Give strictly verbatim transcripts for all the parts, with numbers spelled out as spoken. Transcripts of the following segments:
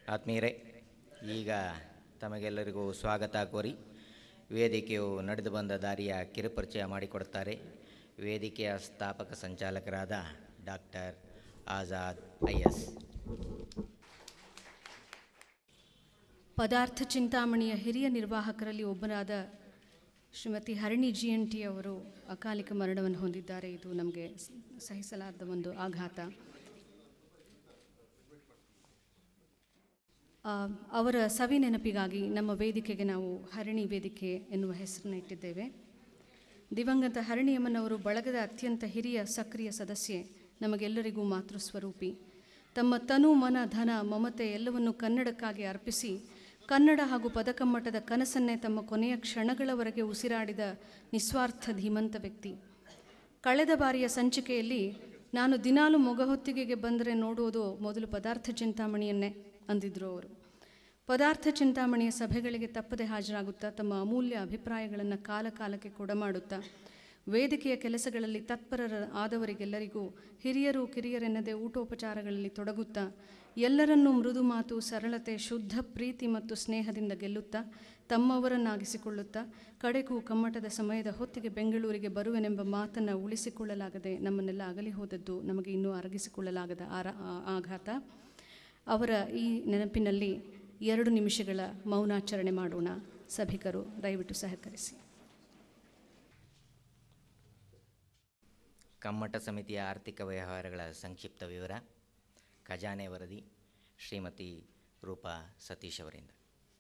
ಆತ್ಮೀಯರೇ, ಈಗ ತಮಗೆಲ್ಲರಿಗೂ ಸ್ವಾಗತ ಕೋರಿ ವೇದಿಕೆಯು ನಡೆದು ಬಂದ ದಾರಿಯ ಕಿರುಪರಿಚಯ ಮಾಡಿಕೊಡುತ್ತಾರೆ ವೇದಿಕೆಯ ಸ್ಥಾಪಕ ಸಂಚಾಲಕರಾದ ಡಾಕ್ಟರ್ ಆಜಾದ್ ಐ ಎಸ್. ಪದಾರ್ಥ ಚಿಂತಾಮಣಿಯ ಹಿರಿಯ ನಿರ್ವಾಹಕರಲ್ಲಿ ಒಬ್ಬರಾದ Shrimati Harini G N T ಅವರು ಅಕಾಲಿಕ ಮರಣವನ್ನು ಹೊಂದಿದ್ದಾರೆ. ಇದು ನಮಗೆ ಸಹಿಸಲಾರದ ಒಂದು ಆಘಾತ. ಅವರ ಸವಿ ನೆನಪಿಗಾಗಿ ನಮ್ಮ ವೇದಿಕೆಗೆ ನಾವು ಹರಿಣಿ ವೇದಿಕೆ ಎನ್ನುವ ಹೆಸರನ್ನು ಇಟ್ಟಿದ್ದೇವೆ. ದಿವಂಗತ ಹರಿಣಿಯಮ್ಮನವರು ಬಳಗದ ಅತ್ಯಂತ ಹಿರಿಯ ಸಕ್ರಿಯ ಸದಸ್ಯೆ, ನಮಗೆಲ್ಲರಿಗೂ ಮಾತೃಸ್ವರೂಪಿ. ತಮ್ಮ ತನು ಮನ ಧನ ಮಮತೆ ಎಲ್ಲವನ್ನು ಕನ್ನಡಕ್ಕಾಗಿ ಅರ್ಪಿಸಿ ಕನ್ನಡ ಹಾಗೂ ಪದಕಮ್ಮಟದ ಕನಸನ್ನೇ ತಮ್ಮ ಕೊನೆಯ ಕ್ಷಣಗಳವರೆಗೆ ಉಸಿರಾಡಿದ ನಿಸ್ವಾರ್ಥ ಧೀಮಂತ ವ್ಯಕ್ತಿ. ಕಳೆದ ಬಾರಿಯ ಸಂಚಿಕೆಯಲ್ಲಿ ನಾನು ದಿನಾಲು ಮೊಗಹೊತ್ತಿಗೆಗೆ ಬಂದರೆ ನೋಡುವುದು ಮೊದಲು ಪದಾರ್ಥ ಚಿಂತಾಮಣಿಯನ್ನೇ ಅಂದಿದ್ರು ಅವರು. ಪದಾರ್ಥ ಚಿಂತಾಮಣಿಯ ಸಭೆಗಳಿಗೆ ತಪ್ಪದೆ ಹಾಜರಾಗುತ್ತಾ ತಮ್ಮ ಅಮೂಲ್ಯ ಅಭಿಪ್ರಾಯಗಳನ್ನು ಕಾಲ ಕಾಲಕ್ಕೆ ಕೊಡಮಾಡುತ್ತಾ ವೇದಿಕೆಯ ಕೆಲಸಗಳಲ್ಲಿ ತತ್ಪರರ ಆದವರಿಗೆಲ್ಲರಿಗೂ ಹಿರಿಯರು ಕಿರಿಯರೆನ್ನದೇ ಊಟೋಪಚಾರಗಳಲ್ಲಿ ತೊಡಗುತ್ತಾ ಎಲ್ಲರನ್ನೂ ಮೃದು ಮಾತು, ಸರಳತೆ, ಶುದ್ಧ ಪ್ರೀತಿ ಮತ್ತು ಸ್ನೇಹದಿಂದ ಗೆಲ್ಲುತ್ತಾ ತಮ್ಮವರನ್ನಾಗಿಸಿಕೊಳ್ಳುತ್ತಾ ಕಡೆಗೂ ಕಮ್ಮಟದ ಸಮಯದ ಹೊತ್ತಿಗೆ ಬೆಂಗಳೂರಿಗೆ ಬರುವೆನೆಂಬ ಮಾತನ್ನು ಉಳಿಸಿಕೊಳ್ಳಲಾಗದೆ ನಮ್ಮನ್ನೆಲ್ಲ ಅಗಲಿ ಹೋದದ್ದು ನಮಗೆ ಇನ್ನೂ ಅರಗಿಸಿಕೊಳ್ಳಲಾಗದ ಆರ ಆಘಾತ. ಅವರ ಈ ನೆನಪಿನಲ್ಲಿ ಎರಡು ನಿಮಿಷಗಳ ಮೌನಾಚರಣೆ ಮಾಡೋಣ. ಸಭಿಕರು ದಯವಿಟ್ಟು ಸಹಕರಿಸಿ. ಕಮ್ಮಟ ಸಮಿತಿಯ ಆರ್ಥಿಕ ವ್ಯವಹಾರಗಳ ಸಂಕ್ಷಿಪ್ತ ವಿವರ. ಖಜಾನೆ ವರದಿ ಶ್ರೀಮತಿ ರೂಪಾ ಸತೀಶ್ ಅವರಿಂದ.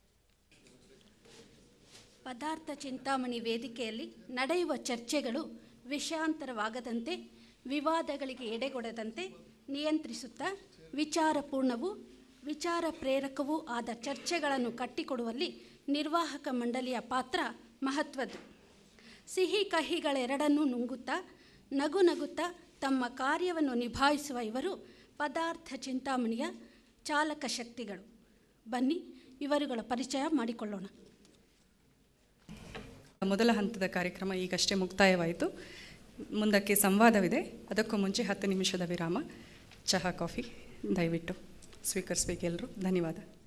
ಪದಾರ್ಥ ಚಿಂತಾಮಣಿ ವೇದಿಕೆಯಲ್ಲಿ ನಡೆಯುವ ಚರ್ಚೆಗಳು ವಿಷಯಾಂತರವಾಗದಂತೆ, ವಿವಾದಗಳಿಗೆ ಎಡೆಗೊಡದಂತೆ ನಿಯಂತ್ರಿಸುತ್ತಾ ವಿಚಾರಪೂರ್ಣವೂ ವಿಚಾರ ಪ್ರೇರಕವೂ ಆದ ಚರ್ಚೆಗಳನ್ನು ಕಟ್ಟಿಕೊಡುವಲ್ಲಿ ನಿರ್ವಾಹಕ ಮಂಡಳಿಯ ಪಾತ್ರ ಮಹತ್ವದ್ದು. ಸಿಹಿ ಕಹಿಗಳೆರಡನ್ನೂ ನುಂಗುತ್ತಾ ನಗು ನಗುತ್ತಾ ತಮ್ಮ ಕಾರ್ಯವನ್ನು ನಿಭಾಯಿಸುವ ಇವರು ಪದಾರ್ಥ ಚಿಂತಾಮಣಿಯ ಚಾಲಕ ಶಕ್ತಿಗಳು. ಬನ್ನಿ ಇವರುಗಳ ಪರಿಚಯ ಮಾಡಿಕೊಳ್ಳೋಣ. ಮೊದಲ ಹಂತದ ಕಾರ್ಯಕ್ರಮ ಈಗಷ್ಟೇ ಮುಕ್ತಾಯವಾಯಿತು. ಮುಂದಕ್ಕೆ ಸಂವಾದವಿದೆ. ಅದಕ್ಕೂ ಮುಂಚೆ ಹತ್ತು ನಿಮಿಷದ ವಿರಾಮ. ಚಹಾ ಕಾಫಿ ದಯವಿಟ್ಟು ಸ್ವೀಕರಿಸಬೇಕೆಲ್ಲರೂ. ಧನ್ಯವಾದ.